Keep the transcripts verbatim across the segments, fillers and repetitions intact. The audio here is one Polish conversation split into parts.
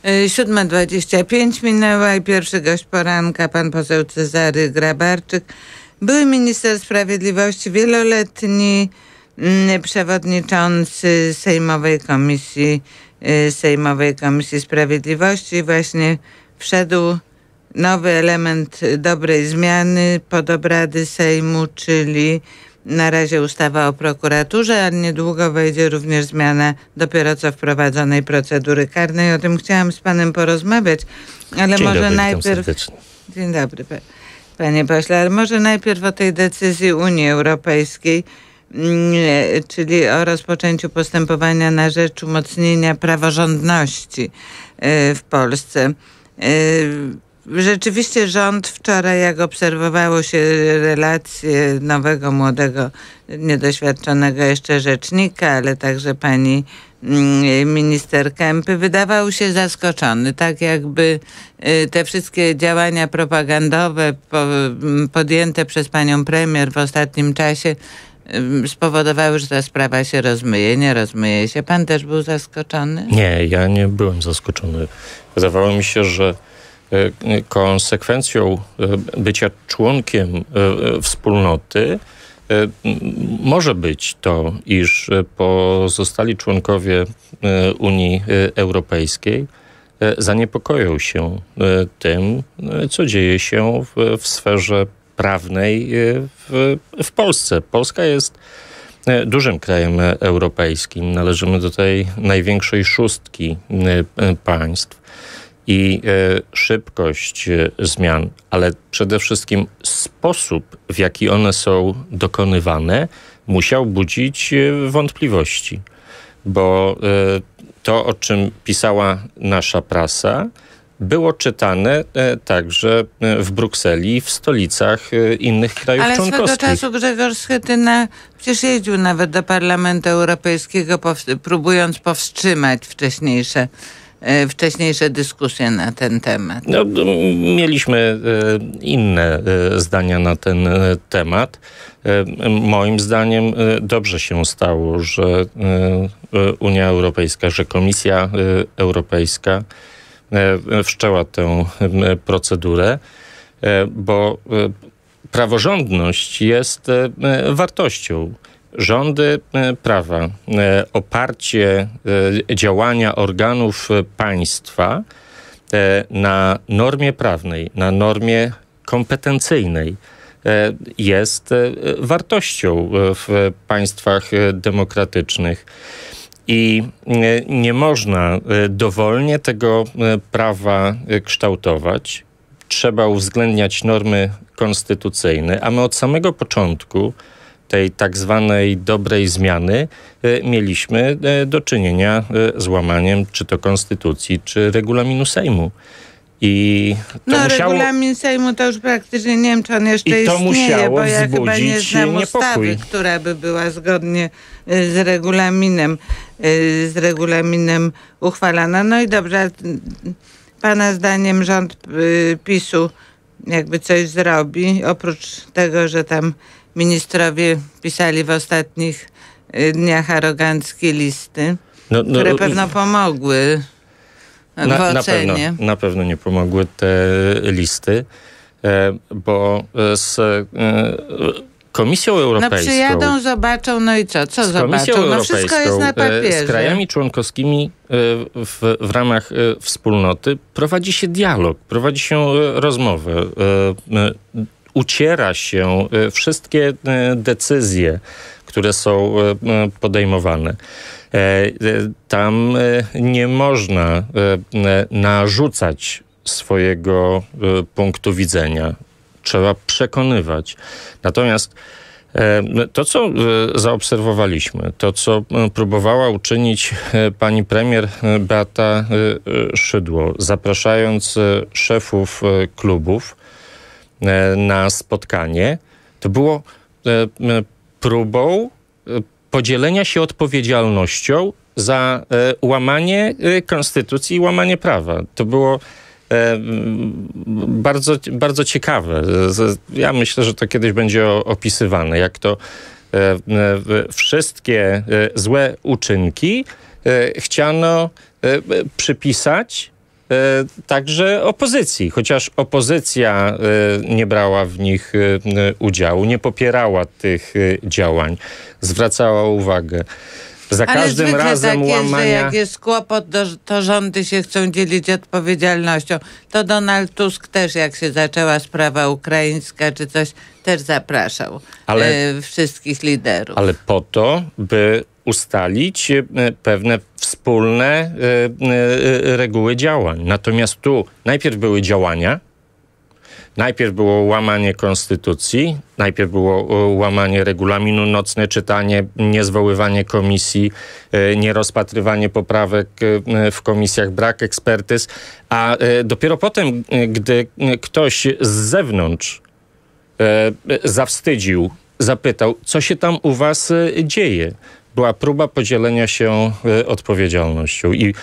siódma dwadzieścia pięć minęła i pierwszy gość poranka, pan poseł Cezary Grabarczyk, były minister sprawiedliwości, wieloletni mm, przewodniczący Sejmowej Komisji, y, Sejmowej Komisji Sprawiedliwości. Właśnie wszedł nowy element dobrej zmiany pod obrady Sejmu, czyli na razie ustawa o prokuraturze, a niedługo wejdzie również zmiana dopiero co wprowadzonej procedury karnej. O tym chciałam z panem porozmawiać, ale Dzień może dobry, najpierw... Dzień dobry, panie pośle, ale może najpierw o tej decyzji Unii Europejskiej, czyli o rozpoczęciu postępowania na rzecz umocnienia praworządności w Polsce. Rzeczywiście rząd wczoraj, jak obserwowało się relacje nowego, młodego, niedoświadczonego jeszcze rzecznika, ale także pani minister Kempy, wydawał się zaskoczony, tak jakby te wszystkie działania propagandowe podjęte przez panią premier w ostatnim czasie spowodowały, że ta sprawa się rozmyje. Nie rozmyje się. Pan też był zaskoczony? Nie, ja nie byłem zaskoczony. Wydawało mi się, że konsekwencją bycia członkiem wspólnoty może być to, iż pozostali członkowie Unii Europejskiej zaniepokoją się tym, co dzieje się w, w sferze prawnej w, w Polsce. Polska jest dużym krajem europejskim. Należymy do tej największej szóstki państw. I e, szybkość e, zmian, ale przede wszystkim sposób, w jaki one są dokonywane, musiał budzić e, wątpliwości. Bo e, to, o czym pisała nasza prasa, było czytane e, także w Brukseli, w stolicach e, innych krajów ale członkowskich. Ale swego czasu Grzegorz Schetyna przecież jeździł nawet do Parlamentu Europejskiego, pow- próbując powstrzymać wcześniejsze wcześniejsze dyskusje na ten temat. No, mieliśmy inne zdania na ten temat. Moim zdaniem dobrze się stało, że Unia Europejska, że Komisja Europejska wszczęła tę procedurę, bo praworządność jest wartością. Rządy prawa, oparcie działania organów państwa na normie prawnej, na normie kompetencyjnej jest wartością w państwach demokratycznych. I nie można dowolnie tego prawa kształtować. Trzeba uwzględniać normy konstytucyjne, a my od samego początku tej tak zwanej dobrej zmiany e, mieliśmy e, do czynienia e, z łamaniem czy to konstytucji, czy regulaminu Sejmu. I to no musiało, regulamin Sejmu to już praktycznie nie wiem, czy on jeszcze i to istnieje, bo ja wzbudzić chyba nie znam niepokój. ustawy, która by była zgodnie z regulaminem, z regulaminem uchwalana. No i dobrze, pana zdaniem rząd PiSu jakby coś zrobi, oprócz tego, że tam ministrowie pisali w ostatnich dniach aroganckie listy, no, no, które pewno pomogły w na, ocenie. Na pewno, na pewno nie pomogły te listy, bo z Komisją Europejską... No przyjadą, zobaczą, no i co? Co zobaczą? No wszystko jest na papierze. Z krajami członkowskimi w, w ramach wspólnoty prowadzi się dialog, prowadzi się rozmowę. Uciera się wszystkie decyzje, które są podejmowane. Tam nie można narzucać swojego punktu widzenia. Trzeba przekonywać. Natomiast to, co zaobserwowaliśmy, to, co próbowała uczynić pani premier Beata Szydło, zapraszając szefów klubów na spotkanie, to było próbą podzielenia się odpowiedzialnością za łamanie konstytucji i łamanie prawa. To było bardzo, bardzo ciekawe. Ja myślę, że to kiedyś będzie opisywane, jak to wszystkie złe uczynki chciano przypisać także opozycji, chociaż opozycja nie brała w nich udziału, nie popierała tych działań, zwracała uwagę. Za Ale każdym razem tak jest, łamania... że jak jest kłopot, to rządy się chcą dzielić odpowiedzialnością. To Donald Tusk też, jak się zaczęła sprawa ukraińska czy coś, też zapraszał ale, e, wszystkich liderów. Ale po to, by ustalić pewne wspólne e, e, reguły działań. Natomiast tu najpierw były działania, najpierw było łamanie konstytucji, najpierw było łamanie regulaminu, nocne czytanie, niezwoływanie komisji, nierozpatrywanie poprawek w komisjach, brak ekspertyz, a dopiero potem, gdy ktoś z zewnątrz zawstydził, zapytał, co się tam u was dzieje, była próba podzielenia się odpowiedzialnością. I,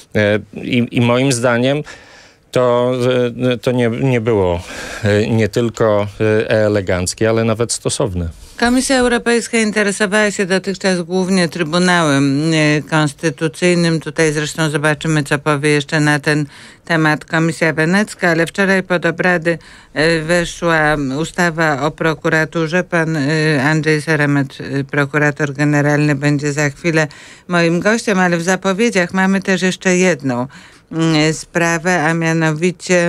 i, i moim zdaniem To, to nie, nie było nie tylko eleganckie, ale nawet stosowne. Komisja Europejska interesowała się dotychczas głównie Trybunałem Konstytucyjnym. Tutaj zresztą zobaczymy, co powie jeszcze na ten temat Komisja Wenecka, ale wczoraj pod obrady weszła ustawa o prokuraturze. Pan Andrzej Seremet, prokurator generalny, będzie za chwilę moim gościem, ale w zapowiedziach mamy też jeszcze jedną sprawę, a mianowicie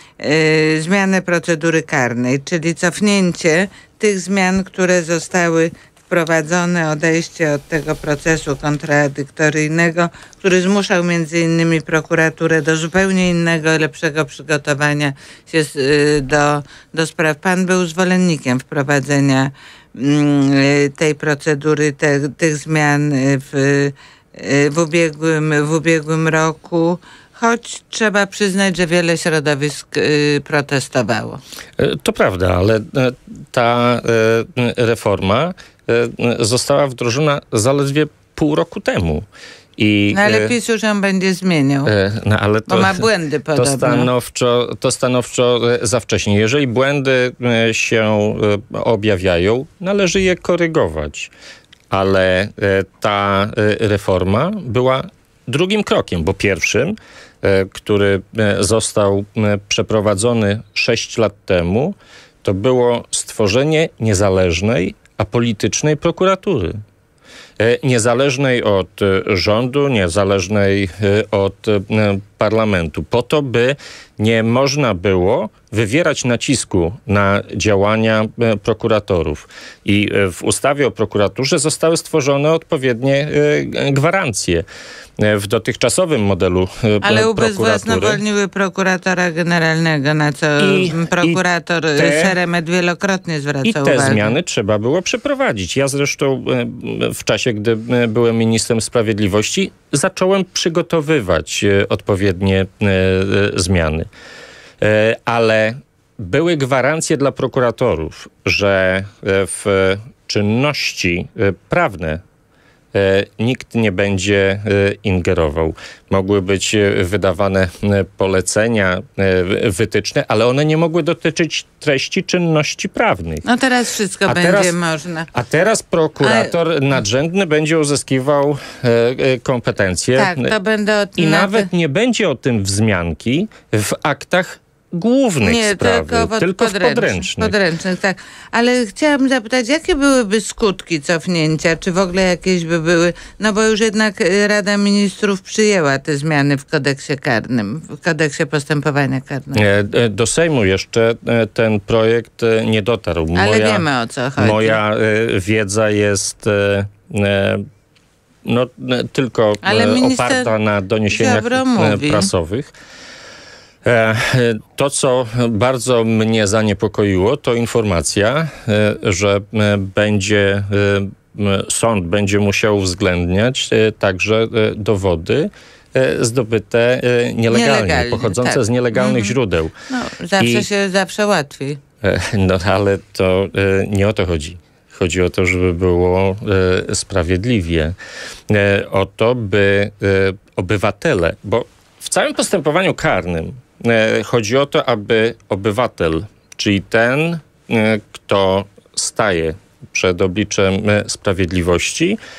y, zmianę procedury karnej, czyli cofnięcie tych zmian, które zostały wprowadzone, odejście od tego procesu kontradyktoryjnego, który zmuszał między innymi prokuraturę do zupełnie innego, lepszego przygotowania się y, do, do spraw. Pan był zwolennikiem wprowadzenia y, tej procedury, te, tych zmian w, y, w, ubiegłym, w ubiegłym roku. Choć trzeba przyznać, że wiele środowisk y, protestowało. To prawda, ale ta y, reforma y, została wdrożona zaledwie pół roku temu. I, no ale PiS już ją będzie zmieniał, y, no, ale to, bo ma błędy podobno. To stanowczo, to stanowczo za wcześnie. Jeżeli błędy się objawiają, należy je korygować. Ale ta reforma była drugim krokiem, bo pierwszym, który został przeprowadzony sześć lat temu, to było stworzenie niezależnej, apolitycznej prokuratury. Niezależnej od rządu, niezależnej od parlamentu. Po to, by nie można było wywierać nacisku na działania prokuratorów. I w ustawie o prokuraturze zostały stworzone odpowiednie gwarancje. W dotychczasowym modelu Ale prokuratury... ubezwłasnowolniły prokuratora generalnego, na co I, prokurator i te, Seremet wielokrotnie zwracał uwagę. I te uwagę. zmiany trzeba było przeprowadzić. Ja zresztą w czasie, gdy byłem ministrem sprawiedliwości, zacząłem przygotowywać odpowiednie zmiany. Ale były gwarancje dla prokuratorów, że w czynności prawne nikt nie będzie ingerował. Mogły być wydawane polecenia, wytyczne, ale one nie mogły dotyczyć treści czynności prawnych. No teraz wszystko a będzie teraz, można. A teraz prokurator ale... nadrzędny będzie uzyskiwał kompetencje. Tak, to będę o tym I nawet nie będzie o tym wzmianki w aktach głównych nie, sprawy, tylko, pod, tylko podręcznych, w podręcznych. podręcznych. Tak. Ale chciałam zapytać, jakie byłyby skutki cofnięcia? Czy w ogóle jakieś by były? No bo już jednak Rada Ministrów przyjęła te zmiany w kodeksie karnym, w kodeksie postępowania karnego. Do Sejmu jeszcze ten projekt nie dotarł. Ale moja, wiemy, o co chodzi. Moja wiedza jest no, tylko oparta na doniesieniach prasowych. To, co bardzo mnie zaniepokoiło, to informacja, że będzie sąd będzie musiał uwzględniać także dowody zdobyte nielegalnie, nielegalnie pochodzące tak. z nielegalnych mm-hmm. źródeł. No, zawsze I, się zawsze łatwiej. No ale to nie o to chodzi. Chodzi o to, żeby było e, sprawiedliwie. E, o to, by e, obywatele, bo w całym postępowaniu karnym e, chodzi o to, aby obywatel, czyli ten, e, kto staje przed obliczem e, sprawiedliwości,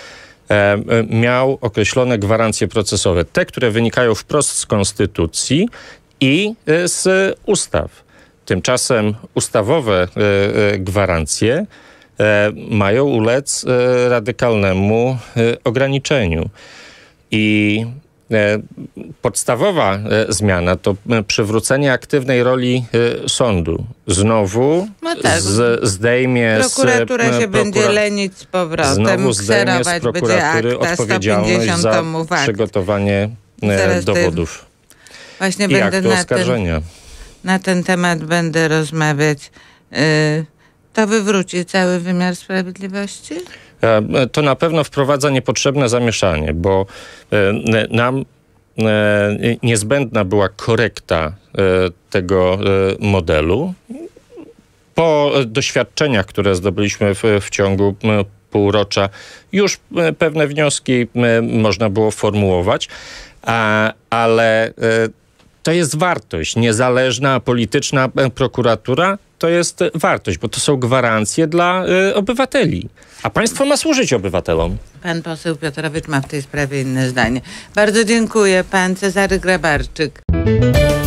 miał określone gwarancje procesowe. Te, które wynikają wprost z konstytucji i z ustaw. Tymczasem ustawowe gwarancje mają ulec radykalnemu ograniczeniu. I podstawowa zmiana to przywrócenie aktywnej roli sądu. Znowu no tak. z, zdejmie Prokuratura z, się prokura- będzie lenić z powrotem. Znowu zdejmie z prokuratury odpowiedzialność za przygotowanie Zaraz dowodów. Właśnie I będę aktu na oskarżenia. ten, na ten temat będę rozmawiać. Yy, to wywróci cały wymiar sprawiedliwości? To na pewno wprowadza niepotrzebne zamieszanie, bo nam niezbędna była korekta tego modelu. Po doświadczeniach, które zdobyliśmy w, w ciągu półrocza, już pewne wnioski można było formułować, ale to jest wartość. Niezależna, polityczna prokuratura to jest wartość, bo to są gwarancje dla y, obywateli. A państwo ma służyć obywatelom. Pan poseł Piotrowicz ma w tej sprawie inne zdanie. Bardzo dziękuję. Pan Cezary Grabarczyk.